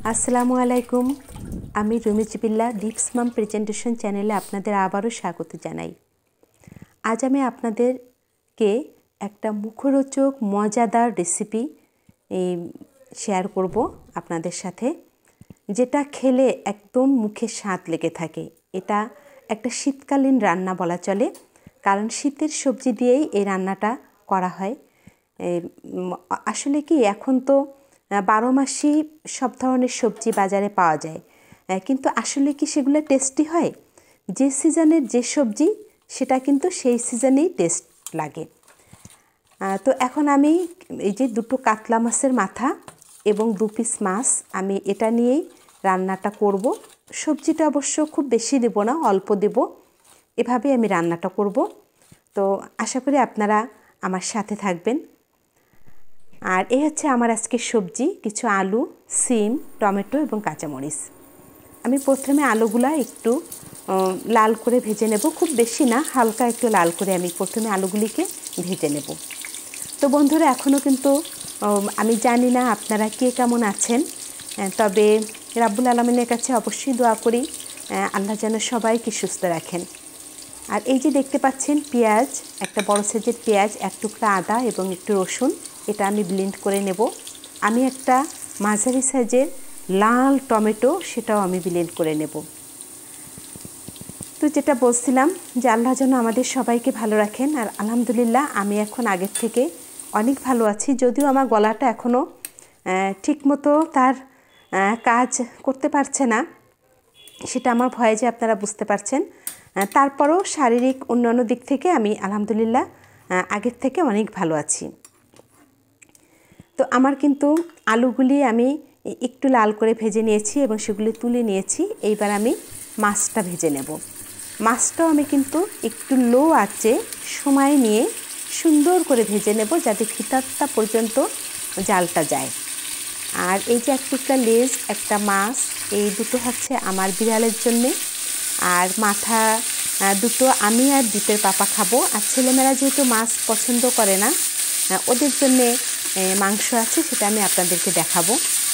আসসালামু আলাইকুম। আমি রুমিজিবিল্লা ডিপস মাম প্রেজেন্টেশন চ্যানেলে আপনাদের আবারও স্বাগত জানাই। আজ আমি আপনাদেরকে একটা মুখরোচক মজাদার রেসিপি শেয়ার করব আপনাদের সাথে, যেটা খেলে একদম মুখে স্বাদ লেগে থাকে। এটা একটা শীতকালীন রান্না বলা চলে, কারণ শীতের সবজি দিয়েই এই রান্নাটা করা হয়। আসলে কি এখন তো 12 মাসই সব ধরনের সবজি বাজারে পাওয়া যায়, কিন্তু আসলে কি সেগুলো টেস্টি হয়? যে সিজনের যে সবজি সেটা কিন্তু সেই সিজনেই টেস্ট লাগে। তো এখন আমি এই যে দুটো কাতলা মাছের মাথা এবং 2 পিস মাছ, আমি এটা নিয়েই রান্নাটা করব। সবজিটা অবশ্য খুব বেশি দেব না, অল্প দেব। এভাবে আমি রান্নাটা করব। তো আশা করি আপনারা আমার সাথে থাকবেন। আর এই হচ্ছে আমার আজকে সবজি, কিছু আলু, সিম, টমেটো এবং কাঁচামরিচ। আমি প্রথমে আলুগুলা একটু লাল করে ভেজে নেব, খুব বেশি না, হালকা একটু লাল করে আমি প্রথমে আলুগুলিকে ভেজে নেব। তো বন্ধুরা, এখনও কিন্তু আমি জানি না আপনারা কে কেমন আছেন, তবে রাব্বুল আলামিনের কাছে অবশ্যই দোয়া করি আল্লাহ যেন সবাইকে সুস্থ রাখেন। আর এই যে দেখতে পাচ্ছেন পেঁয়াজ, একটা বড় সাইজের পেঁয়াজ, এক টুকরা আদা এবং একটু রসুন, এটা আমি ব্লেন্ড করে নেব। আমি একটা মাঝারি সাইজের লাল টমেটো, সেটাও আমি ব্লেন্ড করে নেব। তো যেটা বলছিলাম যে আল্লাহ যেন আমাদের সবাইকে ভালো রাখেন। আর আলহামদুলিল্লাহ আমি এখন আগের থেকে অনেক ভালো আছি, যদিও আমার গলাটা এখনও ঠিকমতো তার কাজ করতে পারছে না, সেটা আমার ভয়ে যে আপনারা বুঝতে পারছেন। তারপরও শারীরিক অন্যান্য দিক থেকে আমি আলহামদুলিল্লাহ আগের থেকে অনেক ভালো আছি। তো আমার কিন্তু আলুগুলি আমি একটু লাল করে ভেজে নিয়েছি এবং সেগুলি তুলে নিয়েছি। এইবার আমি মাছটা ভেজে নেব। মাছটাও আমি কিন্তু একটু লো আঁচে সময় নিয়ে সুন্দর করে ভেজে নেব, যাতে ভিতরটা পর্যন্ত জালটা যায়। আর এই যে এক টুকরা লেজ, একটা মাছ, এই দুটো হচ্ছে আমার বিড়ালের জন্যে। আর মাথা দুটো আমি আর দীপের পাপা খাবো। আর ছেলেমেয়েরা যেহেতু মাছ পছন্দ করে না, ওদের জন্যে মাংস আছে, সেটা আমি আপনাদেরকে দেখাবো।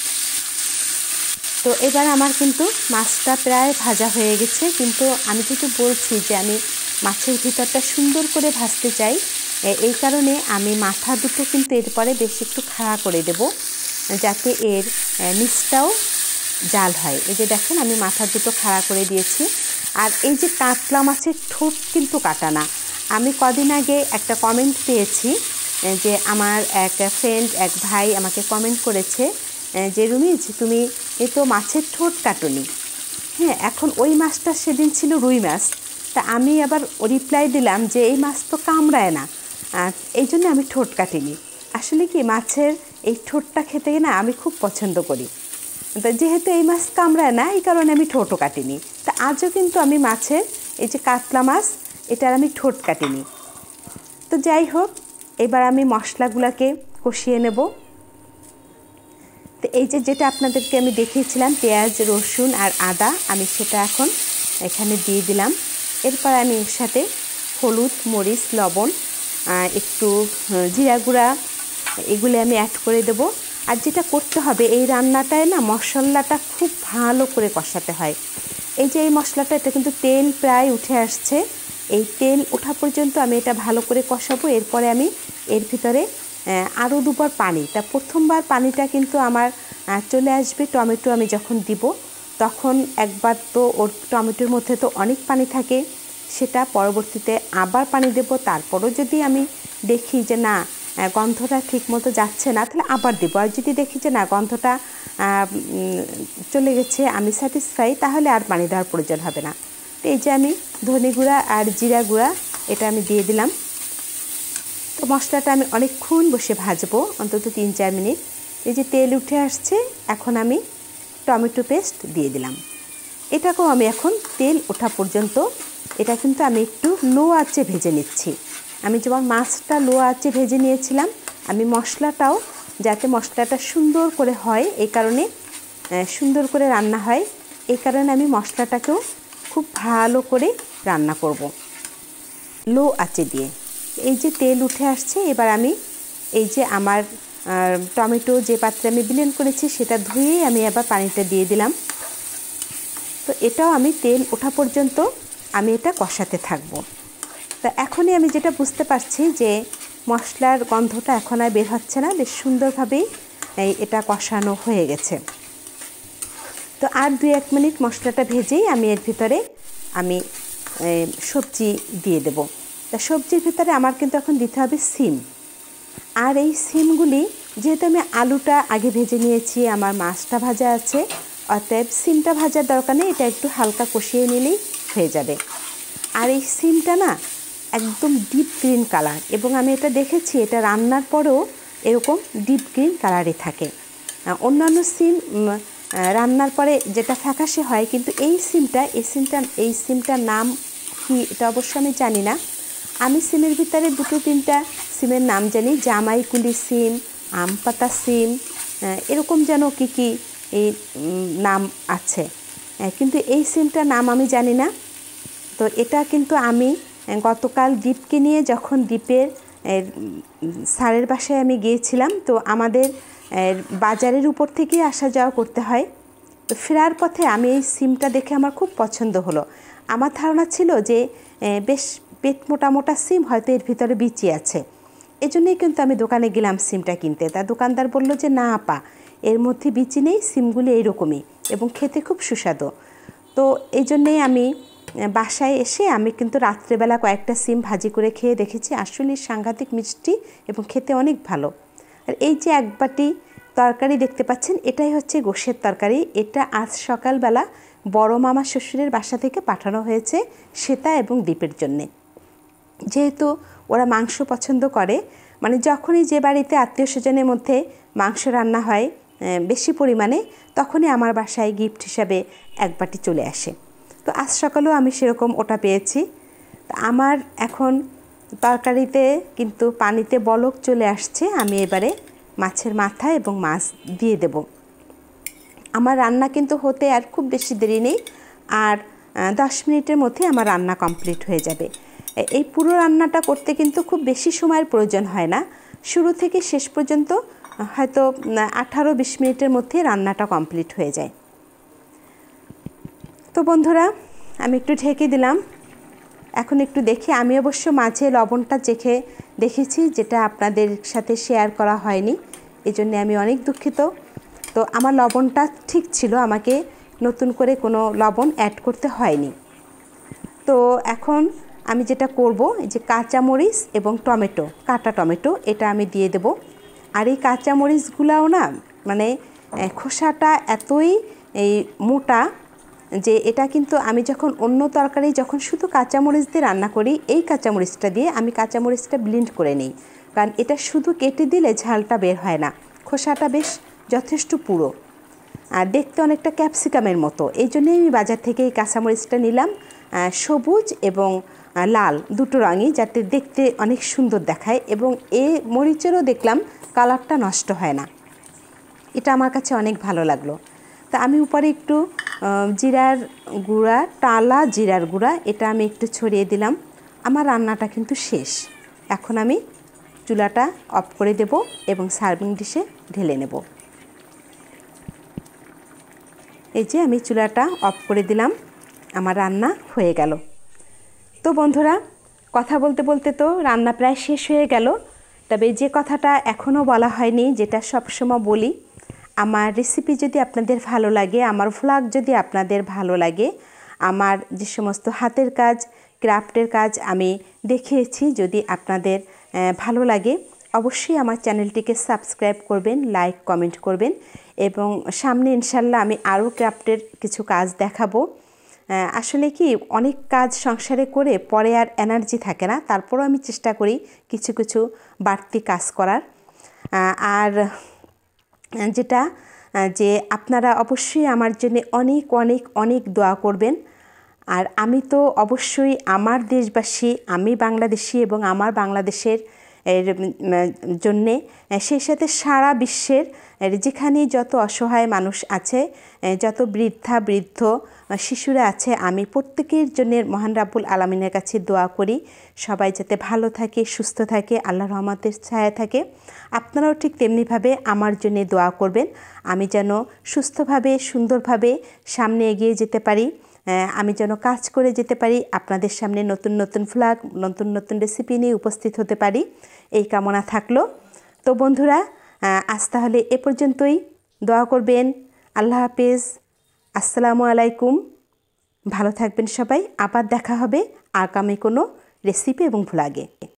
তো এবার আমার কিন্তু মাছটা প্রায় ভাজা হয়ে গেছে, কিন্তু আমি যেহেতু বলছি যে আমি মাছের ভিতরটা সুন্দর করে ভাজতে চাই, এই কারণে আমি মাথা দুটো কিন্তু এরপরে বেশ একটু খাড়া করে দেব, যাতে এর নিচটাও জাল হয়। এই যে দেখেন, আমি মাথা দুটো খাড়া করে দিয়েছি। আর এই যে কাতলা মাছের ঠোঁট কিন্তু কাটা না। আমি কদিন আগে একটা কমেন্ট পেয়েছি, যে আমার এক ফ্রেন্ড, এক ভাই আমাকে কমেন্ট করেছে যে রুমিজ, তুমি এই তো মাছের ঠোঁট কাটুনি। হ্যাঁ, এখন ওই মাছটা সেদিন ছিল রুই মাছ। তা আমি আবার রিপ্লাই দিলাম যে এই মাছ তো কামড়ায় না, এই জন্য আমি ঠোঁট কাটিনি। আসলে কি, মাছের এই ঠোঁটটা খেতে না আমি খুব পছন্দ করি। তো যেহেতু এই মাছ কামড়ায় না, এই কারণে আমি ঠোঁটও কাটিনি। তা আজও কিন্তু আমি মাছের এই যে কাতলা মাছ, এটার আমি ঠোঁট কাটিনি। তো যাই হোক, এবার আমি মশলাগুলোকে কষিয়ে নেব। তো এই যে যেটা আপনাদেরকে আমি দেখিয়েছিলাম, পেঁয়াজ, রসুন আর আদা, আমি সেটা এখন এখানে দিয়ে দিলাম। এরপর আমি এর সাথে হলুদ, মরিচ, লবণ, একটু জিরা গুঁড়া, এগুলি আমি অ্যাড করে দেব। আর যেটা করতে হবে, এই রান্নাটায় না মশলাটা খুব ভালো করে কষাতে হয়। এই যে এই মশলাটা, এটা কিন্তু তেল প্রায় উঠে আসছে। এই তেল ওঠা পর্যন্ত আমি এটা ভালো করে কষাবো। এরপরে আমি এর ভিতরে আরও দুবার পানি, তা প্রথমবার পানিটা কিন্তু আমার চলে আসবে টমেটো আমি যখন দিব, তখন একবার তো ওর টমেটোর মধ্যে তো অনেক পানি থাকে, সেটা পরবর্তীতে আবার পানি দেব। তারপরও যদি আমি দেখি যে না, গন্ধটা ঠিকমতো যাচ্ছে না, তাহলে আবার দেবো। আর যদি দেখি যে না, গন্ধটা চলে গেছে, আমি স্যাটিসফাই, তাহলে আর পানি দেওয়ার প্রয়োজন হবে না। তো এই যে আমি ধনে গুঁড়া আর জিরা গুঁড়া, এটা আমি দিয়ে দিলাম। তো মশলাটা আমি অনেকক্ষণ বসে ভাজবো, অন্তত 3-4 মিনিট। এই যে তেল উঠে আসছে, এখন আমি টমেটো পেস্ট দিয়ে দিলাম। এটাকেও আমি এখন তেল ওঠা পর্যন্ত, এটা কিন্তু আমি একটু লো আঁচে ভেজে নিচ্ছি। আমি যেমন মাছটা লো আঁচে ভেজে নিয়েছিলাম, আমি মশলাটাও যাতে মশলাটা সুন্দর করে হয়, এই কারণে সুন্দর করে রান্না হয়, এই কারণে আমি মশলাটাকেও খুব ভালো করে রান্না করব লো আঁচে দিয়ে। এই যে তেল উঠে আসছে, এবার আমি এই যে আমার টমেটো যে পাত্রে আমি ব্লেন্ড করেছি সেটা ধুয়েই আমি আবার পানিটা দিয়ে দিলাম। তো এটাও আমি তেল ওঠা পর্যন্ত আমি এটা কষাতে থাকবো। তা এখনই আমি যেটা বুঝতে পারছি যে মশলার গন্ধটা এখন আর বের হচ্ছে না, বেশ সুন্দরভাবেই এটা কষানো হয়ে গেছে। তো আর 2-1 মিনিট মশলাটা ভেজেই আমি এর ভিতরে আমি সবজি দিয়ে দেব। তা সবজির ভিতরে আমার কিন্তু এখন দিতে হবে সিম। আর এই সিমগুলি যেহেতু আমি আলুটা আগে ভেজে নিয়েছি, আমার মাছটা ভাজা আছে, অতএব সিমটা ভাজার দরকার নেই, এটা একটু হালকা কষিয়ে নিলেই হয়ে যাবে। আর এই সিমটা না একদম ডিপ গ্রিন কালার, এবং আমি এটা দেখেছি এটা রান্নার পরেও এরকম ডিপ গ্রিন কালারই থাকে। অন্যান্য সিম রান্নার পরে যেটা ফ্যাকাশে হয়, কিন্তু এই সিমটার নাম কি এটা অবশ্য আমি জানি না। আমি সিমের ভিতরে 2-3টা সিমের নাম জানি, জামাইকুলি সিম, আম পাতা সিম, এরকম যেন কি এই নাম আছে, কিন্তু এই সিমটার নাম আমি জানি না। তো এটা কিন্তু আমি গতকাল দীপকে নিয়ে যখন দ্বীপের স্যারের বাসায় আমি গিয়েছিলাম, তো আমাদের বাজারের উপর থেকেই আসা যাওয়া করতে হয়। তো ফেরার পথে আমি এই সিমটা দেখে আমার খুব পছন্দ হলো। আমার ধারণা ছিল যে বেশ পেট মোটা মোটা সিম, হয়তো এর ভিতরে বিচি আছে, এজন্যই কিন্তু আমি দোকানে গেলাম সিমটা কিনতে। তা দোকানদার বলল যে না আপা, এর মধ্যে বিচি নেই, সিমগুলি এইরকমই এবং খেতে খুব সুস্বাদু। তো এই জন্যেই আমি বাসায় এসে আমি কিন্তু রাত্রেবেলা কয়েকটা সিম ভাজি করে খেয়ে দেখেছি, আসলে সাংঘাতিক মিষ্টি এবং খেতে অনেক ভালো। আর এই যে এক বাটি তরকারি দেখতে পাচ্ছেন, এটাই হচ্ছে গোশের তরকারি। এটা আজ সকালবেলা বড় মামা শ্বশুরের বাসা থেকে পাঠানো হয়েছে শ্বেতা এবং দীপের জন্যে। যেহেতু ওরা মাংস পছন্দ করে, মানে যখনই যে বাড়িতে আত্মীয় স্বজনের মধ্যে মাংস রান্না হয় বেশি পরিমাণে, তখনই আমার বাসায় গিফট হিসাবে এক বাটি চলে আসে। তো আজ সকালেও আমি সেরকম ওটা পেয়েছি। আমার এখন তরকারিতে কিন্তু পানিতে বলক চলে আসছে, আমি এবারে মাছের মাথা এবং মাছ দিয়ে দেব। আমার রান্না কিন্তু হতে আর খুব বেশি দেরি নেই, আর 10 মিনিটের মধ্যে আমার রান্না কমপ্লিট হয়ে যাবে। এই পুরো রান্নাটা করতে কিন্তু খুব বেশি সময়ের প্রয়োজন হয় না, শুরু থেকে শেষ পর্যন্ত হয়তো 18-20 মিনিটের মধ্যে রান্নাটা কমপ্লিট হয়ে যায়। তো বন্ধুরা, আমি একটু ঢেকে দিলাম, এখন একটু দেখি। আমি অবশ্য মাঝে লবণটা চেখে দেখেছি, যেটা আপনাদের সাথে শেয়ার করা হয়নি, এজন্য আমি অনেক দুঃখিত। তো আমার লবণটা ঠিক ছিল, আমাকে নতুন করে কোনো লবণ অ্যাড করতে হয়নি। তো এখন আমি যেটা করব, এই যে কাঁচামরিচ এবং টমেটো, কাটা টমেটো, এটা আমি দিয়ে দেব। আর এই কাঁচামরিচগুলাও না মানে খোসাটা এতই এই মোটা যে এটা কিন্তু আমি যখন অন্য তরকারি যখন শুধু কাঁচামরিচ দিয়ে রান্না করি, এই কাঁচামরিচটা দিয়ে আমি কাঁচামরিচটা ব্লেন্ড করে নিই, কারণ এটা শুধু কেটে দিলে ঝালটা বের হয় না, খোসাটা বেশ যথেষ্ট পুরো আর দেখতে অনেকটা ক্যাপসিকামের মতো। এই জন্যই আমি বাজার থেকে এই কাঁচামরিচটা নিলাম, সবুজ এবং লাল দুটো রঙই, যাতে দেখতে অনেক সুন্দর দেখায়, এবং এই মরিচেরও দেখলাম কালারটা নষ্ট হয় না। এটা আমার কাছে অনেক ভালো লাগলো। তা আমি উপরে একটু জিরার গুঁড়া, টালা জিরার গুঁড়া, এটা আমি একটু ছড়িয়ে দিলাম। আমার রান্নাটা কিন্তু শেষ। এখন আমি চুলাটা অফ করে দেব এবং সার্ভিং ডিশে ঢেলে নেব। এই যে আমি চুলাটা অফ করে দিলাম, আমার রান্না হয়ে গেল। তো বন্ধুরা, কথা বলতে বলতে তো রান্না প্রায় শেষ হয়ে গেল। তবে যে কথাটা এখনও বলা হয়নি, যেটা সবসময় বলি, আমার রেসিপি যদি আপনাদের ভালো লাগে, আমার ভ্লগ যদি আপনাদের ভালো লাগে, আমার যে সমস্ত হাতের কাজ, ক্রাফটের কাজ আমি দেখিয়েছি, যদি আপনাদের ভালো লাগে, অবশ্যই আমার চ্যানেলটিকে সাবস্ক্রাইব করবেন, লাইক কমেন্ট করবেন, এবং সামনে ইনশাল্লাহ আমি আরও ক্রাফটের কিছু কাজ দেখাবো। আসলে কি অনেক কাজ সংসারে করে পরে আর এনার্জি থাকে না, তারপরও আমি চেষ্টা করি কিছু কিছু বাড়তি কাজ করার। আর যেটা যে আপনারা অবশ্যই আমার জন্য অনেক অনেক অনেক দোয়া করবেন। আর আমি তো অবশ্যই আমার দেশবাসী, আমি বাংলাদেশি এবং আমার বাংলাদেশের এর জন্যে, সেই সাথে সারা বিশ্বের যেখানে যত অসহায় মানুষ আছে, যত বৃদ্ধা বৃদ্ধ শিশুরা আছে, আমি প্রত্যেকের জন্য মহান রাব্বুল আলামিনের কাছে দোয়া করি সবাই যাতে ভালো থাকে, সুস্থ থাকে, আল্লাহর রহমতের ছায়া থাকে। আপনারাও ঠিক তেমনিভাবে আমার জন্য দোয়া করবেন, আমি যেন সুস্থভাবে সুন্দরভাবে সামনে এগিয়ে যেতে পারি, আমি যেন কাজ করে যেতে পারি, আপনাদের সামনে নতুন নতুন ভ্লগ, নতুন নতুন রেসিপি নিয়ে উপস্থিত হতে পারি, এই কামনা থাকলো। তো বন্ধুরা, আজ তাহলে এ পর্যন্তই। দোয়া করবেন। আল্লাহ হাফেজ, আসসালামু আলাইকুম। ভালো থাকবেন সবাই। আবার দেখা হবে আগামী কোনো রেসিপি এবং ভ্লগে।